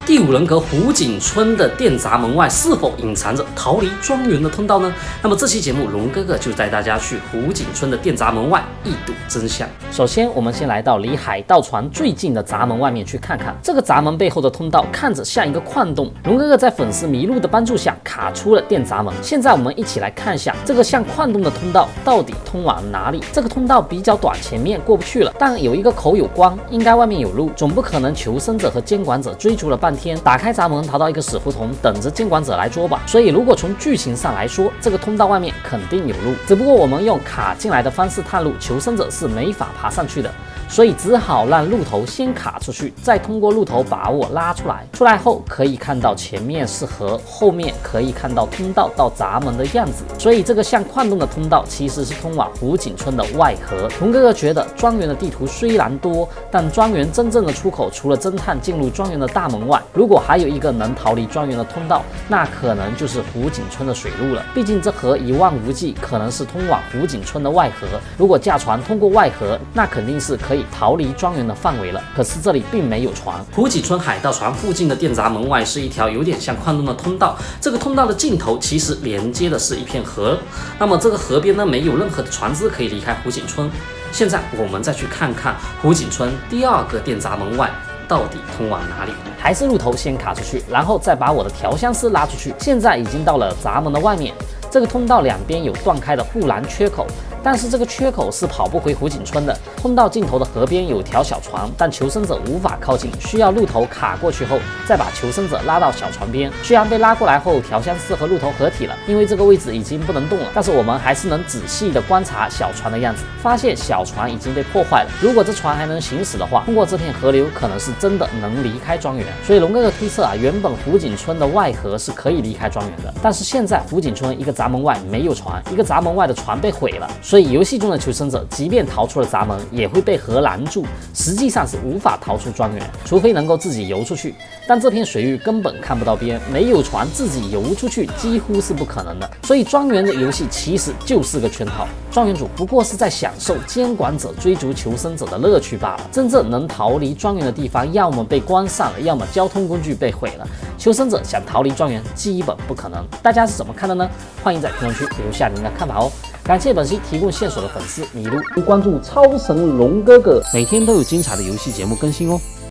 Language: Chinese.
第五人格湖景村的电闸门外是否隐藏着逃离庄园的通道呢？那么这期节目，龙哥哥就带大家去湖景村的电闸门外一睹真相。首先，我们先来到离海盗船最近的闸门外面去看看，这个闸门背后的通道看着像一个矿洞。龙哥哥在粉丝迷路的帮助下卡出了电闸门。现在我们一起来看一下这个像矿洞的通道到底通往哪里？这个通道比较短，前面过不去了，但有一个口有光，应该外面有路，总不可能求生者和监管者追逐了半天，打开闸门逃到一个死胡同，等着监管者来捉吧。所以如果从剧情上来说，这个通道外面肯定有路，只不过我们用卡进来的方式探路，求生者是没法爬上去的。所以只好让鹿头先卡出去，再通过鹿头把我拉出来。出来后可以看到前面是河，后面可以看到通道到闸门的样子。所以这个像矿洞的通道其实是通往湖景村的外河。龙哥哥觉得庄园的地图虽然多，但庄园真正的出口除了侦探进入庄园的大门外，如果还有一个能逃离庄园的通道，那可能就是湖景村的水路了。毕竟这河一望无际，可能是通往湖景村的外河。如果驾船通过外河，那肯定是可以逃离庄园的范围了。可是这里并没有船。湖景村海盗船附近的电闸门外是一条有点像矿洞的通道，这个通道的尽头其实连接的是一片河。那么这个河边呢，没有任何的船只可以离开湖景村。现在我们再去看看湖景村第二个电闸门外到底通往哪里？还是鹿头先卡出去，然后再把我的调香师拉出去。现在已经到了闸门的外面，这个通道两边有断开的护栏缺口，但是这个缺口是跑不回湖景村的。通道尽头的河边有条小船，但求生者无法靠近，需要鹿头卡过去后，再把求生者拉到小船边。虽然被拉过来后，调香师和鹿头合体了，因为这个位置已经不能动了，但是我们还是能仔细的观察小船的样子，发现小船已经被破坏了。如果这船还能行驶的话，通过这片河流，可能是真的能离开庄园。所以龙哥哥推测原本湖景村的外河是可以离开庄园的，但是现在湖景村一个闸门外没有船，一个闸门外的船被毁了，所以游戏中的求生者即便逃出了闸门，也会被河拦住，实际上是无法逃出庄园，除非能够自己游出去。但这片水域根本看不到边，没有船自己游出去几乎是不可能的。所以庄园的游戏其实就是个圈套，庄园主不过是在享受监管者追逐求生者的乐趣罢了。真正能逃离庄园的地方，要么被关上了，要么交通工具被毁了。求生者想逃离庄园基本不可能。大家是怎么看的呢？欢迎在评论区留下您的看法哦。感谢本期提供线索的粉丝麋鹿，关注超神龙哥哥，每天都有精彩的游戏节目更新哦。